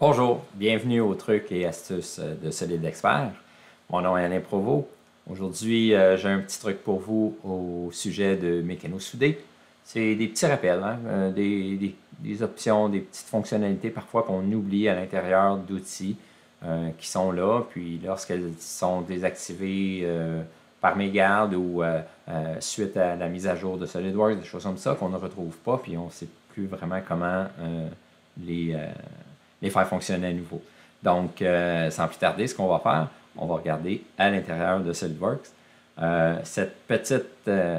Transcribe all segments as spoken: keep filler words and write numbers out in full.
Bonjour, bienvenue aux trucs et astuces de Solide Expert. Mon nom est Alain Provost. Aujourd'hui, euh, j'ai un petit truc pour vous au sujet de mécano-soudé. C'est des petits rappels, hein, euh, des, des, des options, des petites fonctionnalités parfois qu'on oublie à l'intérieur d'outils euh, qui sont là. Puis lorsqu'elles sont désactivées euh, par mégarde ou euh, euh, suite à la mise à jour de SolidWorks, des choses comme ça qu'on ne retrouve pas, puis on ne sait plus vraiment comment euh, les... Euh, les faire fonctionner à nouveau. Donc, euh, sans plus tarder, ce qu'on va faire, on va regarder à l'intérieur de SolidWorks euh, cette petite euh,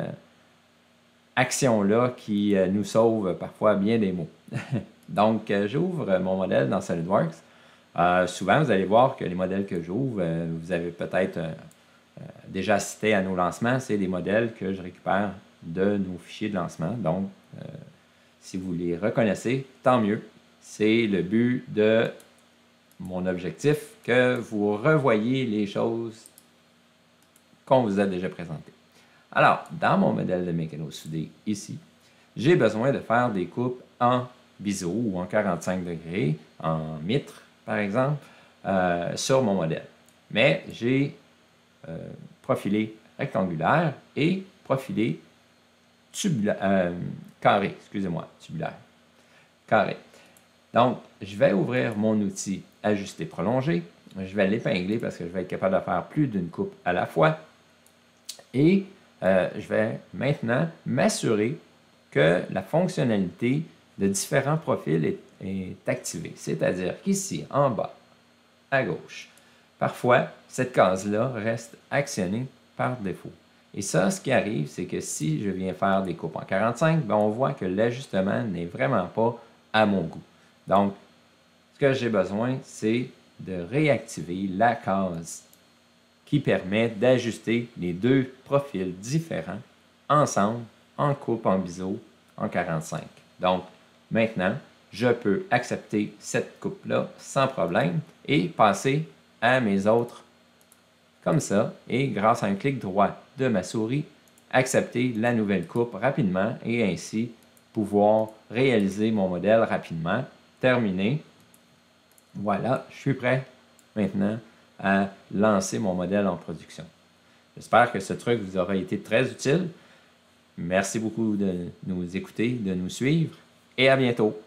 action-là qui euh, nous sauve parfois bien des mots. Donc, euh, j'ouvre mon modèle dans SolidWorks. Euh, souvent, vous allez voir que les modèles que j'ouvre, euh, vous avez peut-être euh, euh, déjà assisté à nos lancements, c'est des modèles que je récupère de nos fichiers de lancement. Donc, euh, si vous les reconnaissez, tant mieux. C'est le but de mon objectif, que vous revoyez les choses qu'on vous a déjà présentées. Alors, dans mon modèle de mécano-soudé ici, j'ai besoin de faire des coupes en biseau ou en quarante-cinq degrés, en mitre par exemple, euh, sur mon modèle. Mais j'ai euh, profilé rectangulaire et profilé tubulaire, euh, carré, excusez-moi, tubulaire, carré. Donc, je vais ouvrir mon outil Ajuster prolongé. Je vais l'épingler parce que je vais être capable de faire plus d'une coupe à la fois. Et euh, je vais maintenant m'assurer que la fonctionnalité de différents profils est, est activée. C'est-à-dire qu'ici, en bas, à gauche, parfois, cette case-là reste actionnée par défaut. Et ça, ce qui arrive, c'est que si je viens faire des coupes en quarante-cinq, bien, on voit que l'ajustement n'est vraiment pas à mon goût. Donc, ce que j'ai besoin, c'est de réactiver la case qui permet d'ajuster les deux profils différents ensemble en coupe en biseau en quarante-cinq. Donc, maintenant, je peux accepter cette coupe-là sans problème et passer à mes autres comme ça. Et grâce à un clic droit de ma souris, accepter la nouvelle coupe rapidement et ainsi pouvoir réaliser mon modèle rapidement. Terminé. Voilà, je suis prêt maintenant à lancer mon modèle en production. J'espère que ce truc vous aura été très utile. Merci beaucoup de nous écouter, de nous suivre et à bientôt.